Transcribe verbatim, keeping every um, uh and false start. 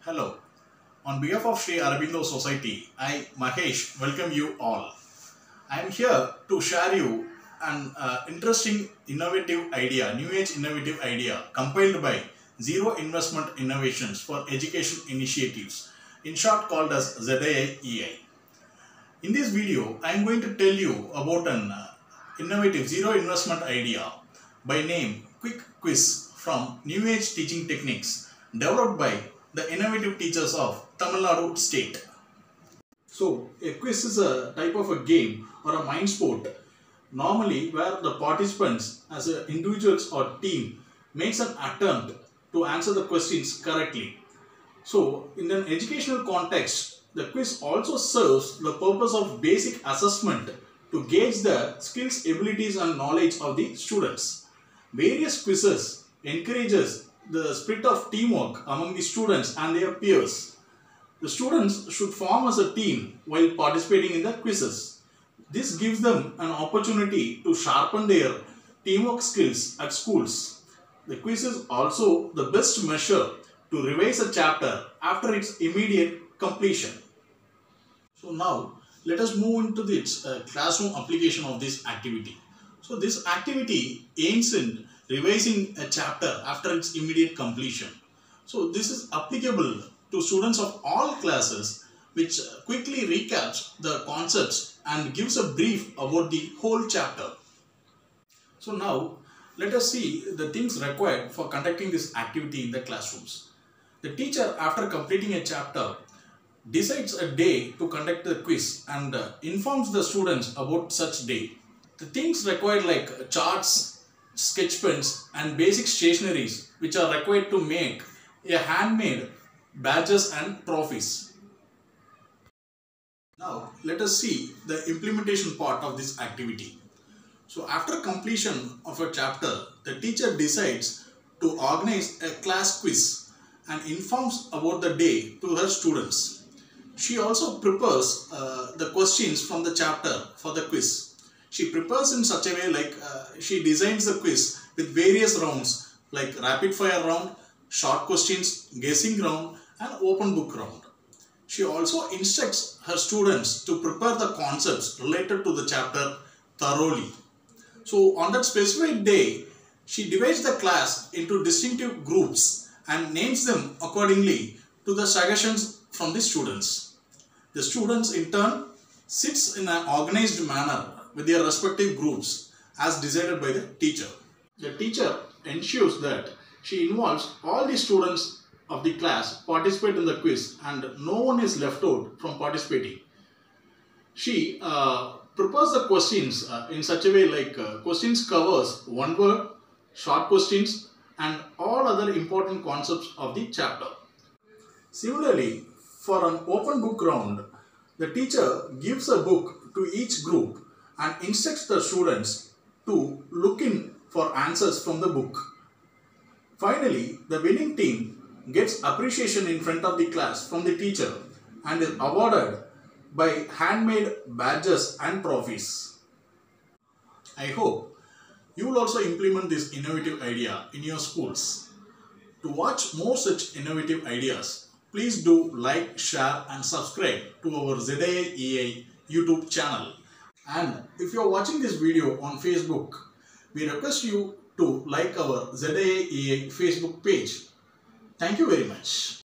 Hello. On behalf of Sri Aurobindo Society, I, Mahesh, welcome you all. I am here to share you an uh, interesting innovative idea, new age innovative idea compiled by Zero Investment Innovations for Education Initiatives, in short called as Z I E I. In this video, I am going to tell you about an uh, innovative zero investment idea by name Quick Quiz from New Age Teaching Techniques developed by the innovative teachers of Tamil Nadu state. So, a quiz is a type of a game or a mind sport normally where the participants as a individuals or team makes an attempt to answer the questions correctly. So, in an educational context, the quiz also serves the purpose of basic assessment to gauge the skills, abilities and knowledge of the students. Various quizzes encourages the spirit of teamwork among the students and their peers. The students should form as a team while participating in the quizzes. This gives them an opportunity to sharpen their teamwork skills at schools. The quiz is also the best measure to revise a chapter after its immediate completion. So now let us move into the uh, classroom application of this activity. So this activity aims in revising a chapter after its immediate completion. So this is applicable to students of all classes, which quickly recaps the concepts and gives a brief about the whole chapter. So now let us see the things required for conducting this activity in the classrooms. The teacher, after completing a chapter, decides a day to conduct the quiz and uh, informs the students about such day. The things required like charts, sketch pens and basic stationeries which are required to make a handmade badges and trophies. Now let us see the implementation part of this activity. So after completion of a chapter, the teacher decides to organize a class quiz and informs about the day to her students. She also prepares uh, the questions from the chapter for the quiz. She prepares in such a way like uh, she designs the quiz with various rounds like rapid fire round, short questions, guessing round and open book round. She also instructs her students to prepare the concepts related to the chapter thoroughly. So on that specific day, she divides the class into distinctive groups and names them accordingly to the suggestions from the students. The students in turn sits in an organized manner with their respective groups as decided by the teacher. The teacher ensures that she involves all the students of the class participate in the quiz and no one is left out from participating. She uh, prepares the questions uh, in such a way like uh, questions covers one word, short questions and all other important concepts of the chapter. Similarly, for an open book round, the teacher gives a book to each group and instructs the students to look in for answers from the book. Finally, the winning team gets appreciation in front of the class from the teacher and is awarded by handmade badges and trophies. I hope you will also implement this innovative idea in your schools. To watch more such innovative ideas, please do like, share and subscribe to our Z I E I YouTube channel. And if you are watching this video on Facebook, we request you to like our Z I E I Facebook page. Thank you very much.